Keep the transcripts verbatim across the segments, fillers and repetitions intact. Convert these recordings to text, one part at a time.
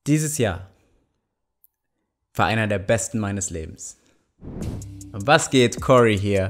Dieses Jahr war einer der besten meines Lebens. Was geht, Cory hier?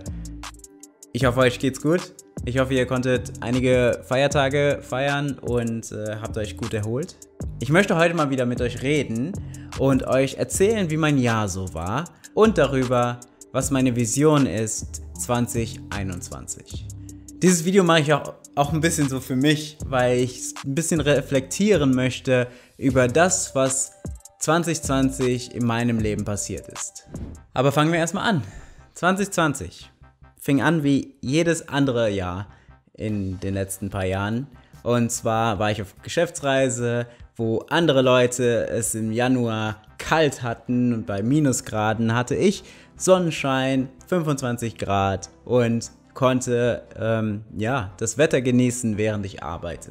Ich hoffe, euch geht's gut. Ich hoffe, ihr konntet einige Feiertage feiern und äh, habt euch gut erholt. Ich möchte heute mal wieder mit euch reden und euch erzählen, wie mein Jahr so war und darüber, was meine Vision ist zwanzig einundzwanzig. Dieses Video mache ich auch, auch ein bisschen so für mich, weil ich ein bisschen reflektieren möchte über das, was zwanzig zwanzig in meinem Leben passiert ist. Aber fangen wir erstmal an. zwanzig zwanzig fing an wie jedes andere Jahr in den letzten paar Jahren. Und zwar war ich auf Geschäftsreise, wo andere Leute es im Januar kalt hatten und bei Minusgraden hatte ich Sonnenschein, fünfundzwanzig Grad und konnte ähm, ja, das Wetter genießen, während ich arbeite.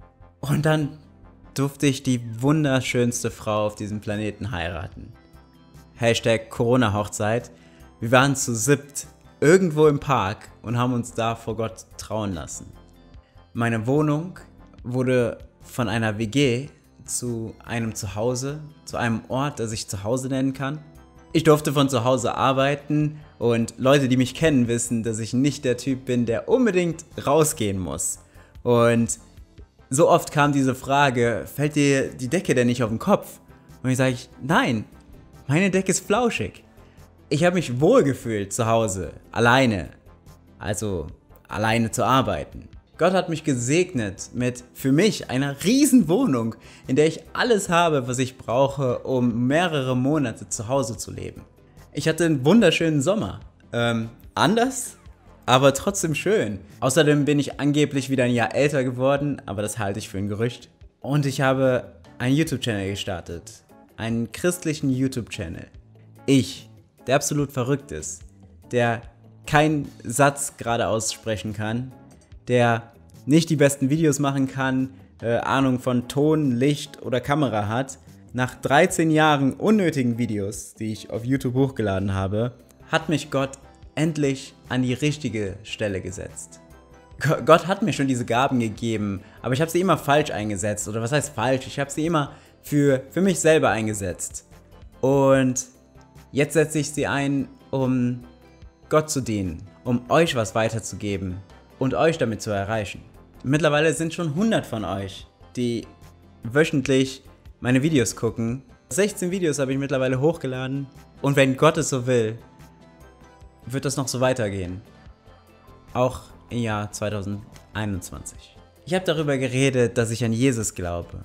Und dann durfte ich die wunderschönste Frau auf diesem Planeten heiraten. Hashtag Corona-Hochzeit. Wir waren zu siebt irgendwo im Park und haben uns da vor Gott trauen lassen. Meine Wohnung wurde von einer W G zu einem Zuhause, zu einem Ort, das ich Zuhause nennen kann. Ich durfte von zu Hause arbeiten und Leute, die mich kennen, wissen, dass ich nicht der Typ bin, der unbedingt rausgehen muss. Und so oft kam diese Frage, fällt dir die Decke denn nicht auf den Kopf? Und ich sage, nein, meine Decke ist flauschig. Ich habe mich wohlgefühlt zu Hause, alleine, also alleine zu arbeiten. Gott hat mich gesegnet mit für mich einer riesen Wohnung, in der ich alles habe, was ich brauche, um mehrere Monate zu Hause zu leben. Ich hatte einen wunderschönen Sommer. Ähm, anders, aber trotzdem schön. Außerdem bin ich angeblich wieder ein Jahr älter geworden, aber das halte ich für ein Gerücht. Und ich habe einen YouTube-Channel gestartet. Einen christlichen YouTube-Channel. Ich, der absolut verrückt ist, der keinen Satz gerade aussprechen kann, der nicht die besten Videos machen kann, äh, Ahnung von Ton, Licht oder Kamera hat. Nach dreizehn Jahren unnötigen Videos, die ich auf YouTube hochgeladen habe, hat mich Gott endlich an die richtige Stelle gesetzt. G- Gott hat mir schon diese Gaben gegeben, aber ich habe sie immer falsch eingesetzt. Oder was heißt falsch? Ich habe sie immer für, für mich selber eingesetzt. Und jetzt setze ich sie ein, um Gott zu dienen, um euch was weiterzugeben und euch damit zu erreichen. Mittlerweile sind schon hundert von euch, die wöchentlich meine Videos gucken. sechzehn Videos habe ich mittlerweile hochgeladen und wenn Gott es so will, wird das noch so weitergehen. Auch im Jahr zwanzig einundzwanzig. Ich habe darüber geredet, dass ich an Jesus glaube.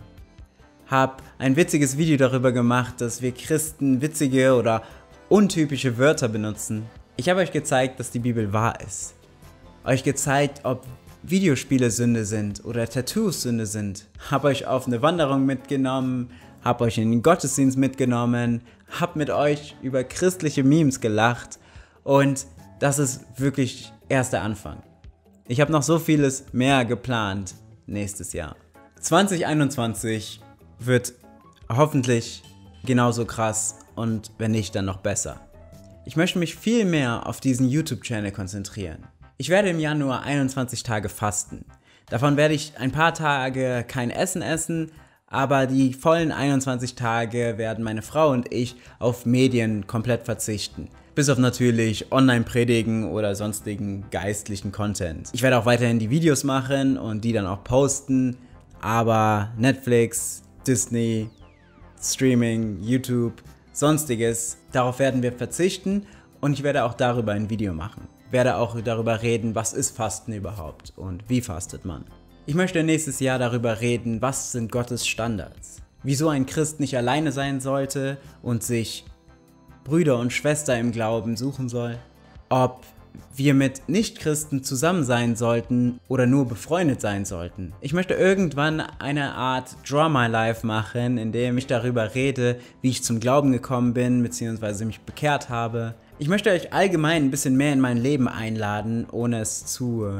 Habe ein witziges Video darüber gemacht, dass wir Christen witzige oder untypische Wörter benutzen. Ich habe euch gezeigt, dass die Bibel wahr ist. Euch gezeigt, ob Videospiele Sünde sind oder Tattoos Sünde sind. Hab euch auf eine Wanderung mitgenommen, hab euch in den Gottesdienst mitgenommen, hab mit euch über christliche Memes gelacht und das ist wirklich erst der Anfang. Ich habe noch so vieles mehr geplant nächstes Jahr. zwanzig einundzwanzig wird hoffentlich genauso krass und wenn nicht, dann noch besser. Ich möchte mich viel mehr auf diesen YouTube-Channel konzentrieren. Ich werde im Januar einundzwanzig Tage fasten. Davon werde ich ein paar Tage kein Essen essen, aber die vollen einundzwanzig Tage werden meine Frau und ich auf Medien komplett verzichten. Bis auf natürlich Online-Predigen oder sonstigen geistlichen Content. Ich werde auch weiterhin die Videos machen und die dann auch posten, aber Netflix, Disney, Streaming, YouTube, sonstiges, darauf werden wir verzichten und ich werde auch darüber ein Video machen. Werde auch darüber reden, was ist Fasten überhaupt und wie fastet man. Ich möchte nächstes Jahr darüber reden, was sind Gottes Standards. Wieso ein Christ nicht alleine sein sollte und sich Brüder und Schwestern im Glauben suchen soll. Ob wir mit Nichtchristen zusammen sein sollten oder nur befreundet sein sollten. Ich möchte irgendwann eine Art Draw My Life machen, in dem ich darüber rede, wie ich zum Glauben gekommen bin bzw. mich bekehrt habe. Ich möchte euch allgemein ein bisschen mehr in mein Leben einladen, ohne es zu äh,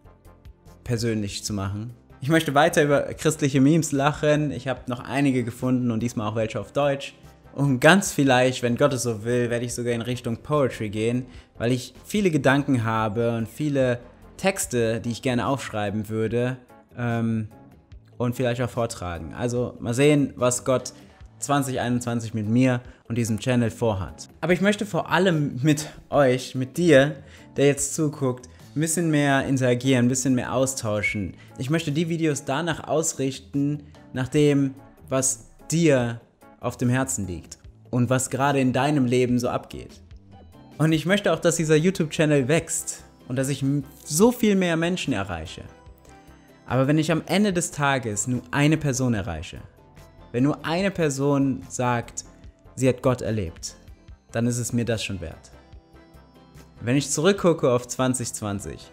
persönlich zu machen. Ich möchte weiter über christliche Memes lachen. Ich habe noch einige gefunden und diesmal auch welche auf Deutsch. Und ganz vielleicht, wenn Gott es so will, werde ich sogar in Richtung Poetry gehen, weil ich viele Gedanken habe und viele Texte, die ich gerne aufschreiben würde ähm, und vielleicht auch vortragen. Also mal sehen, was Gott zwanzig einundzwanzig mit mir und diesem Channel vorhat. Aber ich möchte vor allem mit euch, mit dir, der jetzt zuguckt, ein bisschen mehr interagieren, ein bisschen mehr austauschen. Ich möchte die Videos danach ausrichten, nach dem, was dir auf dem Herzen liegt und was gerade in deinem Leben so abgeht. Und ich möchte auch, dass dieser YouTube-Channel wächst und dass ich so viel mehr Menschen erreiche. Aber wenn ich am Ende des Tages nur eine Person erreiche, wenn nur eine Person sagt, sie hat Gott erlebt, dann ist es mir das schon wert. Wenn ich zurückgucke auf zwanzig zwanzig,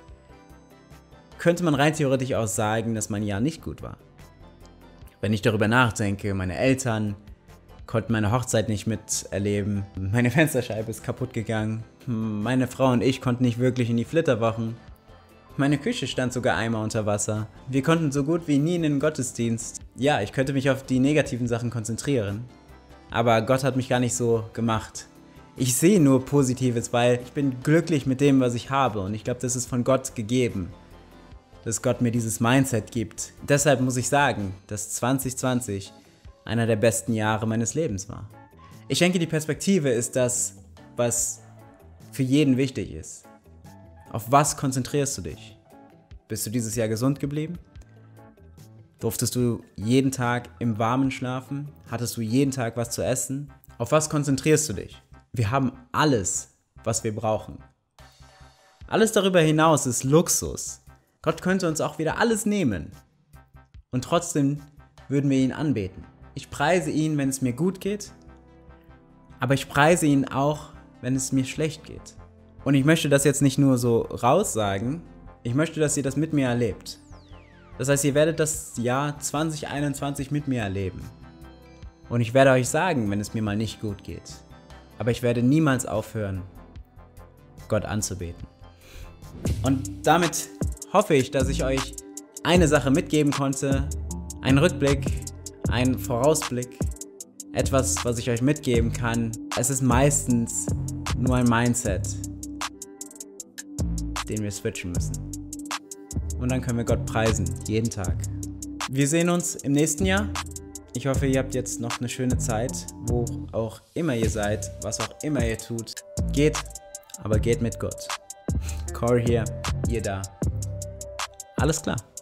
könnte man rein theoretisch auch sagen, dass mein Jahr nicht gut war. Wenn ich darüber nachdenke, meine Eltern konnten meine Hochzeit nicht miterleben, meine Fensterscheibe ist kaputt gegangen, meine Frau und ich konnten nicht wirklich in die Flitterwochen, meine Küche stand sogar einmal unter Wasser, wir konnten so gut wie nie in den Gottesdienst. Ja, ich könnte mich auf die negativen Sachen konzentrieren, aber Gott hat mich gar nicht so gemacht. Ich sehe nur Positives, weil ich bin glücklich mit dem, was ich habe und ich glaube, das ist von Gott gegeben, dass Gott mir dieses Mindset gibt. Deshalb muss ich sagen, dass zwanzig zwanzig einer der besten Jahre meines Lebens war. Ich denke, die Perspektive ist das, was für jeden wichtig ist. Auf was konzentrierst du dich? Bist du dieses Jahr gesund geblieben? Durftest du jeden Tag im Warmen schlafen? Hattest du jeden Tag was zu essen? Auf was konzentrierst du dich? Wir haben alles, was wir brauchen. Alles darüber hinaus ist Luxus. Gott könnte uns auch wieder alles nehmen. Und trotzdem würden wir ihn anbeten. Ich preise ihn, wenn es mir gut geht, aber ich preise ihn auch, wenn es mir schlecht geht. Und ich möchte das jetzt nicht nur so raussagen, ich möchte, dass ihr das mit mir erlebt. Das heißt, ihr werdet das Jahr zwanzig einundzwanzig mit mir erleben. Und ich werde euch sagen, wenn es mir mal nicht gut geht. Aber ich werde niemals aufhören, Gott anzubeten. Und damit hoffe ich, dass ich euch eine Sache mitgeben konnte, einen Rückblick, einen Vorausblick, etwas, was ich euch mitgeben kann. Es ist meistens nur ein Mindset, den wir switchen müssen. Und dann können wir Gott preisen, jeden Tag. Wir sehen uns im nächsten Jahr. Ich hoffe, ihr habt jetzt noch eine schöne Zeit, wo auch immer ihr seid, was auch immer ihr tut. Geht, aber geht mit Gott. Corey hier, ihr da. Alles klar.